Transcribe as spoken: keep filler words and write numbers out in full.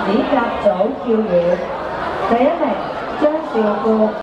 甲组球员，第一名張兆富。